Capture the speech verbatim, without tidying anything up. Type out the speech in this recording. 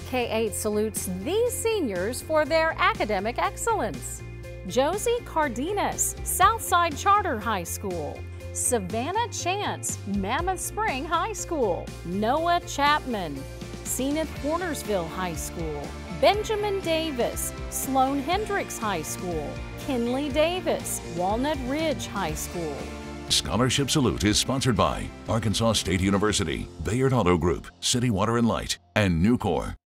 K eight salutes these seniors for their academic excellence. Josie Cardenas, Southside Charter High School. Savannah Chance, Mammoth Spring High School. Noah Chapman, Zenith Hornersville High School. Benjamin Davis, Sloan Hendricks High School. Kinley Davis, Walnut Ridge High School. Scholarship Salute is sponsored by Arkansas State University, Bayard Auto Group, City Water and Light, and Nucor.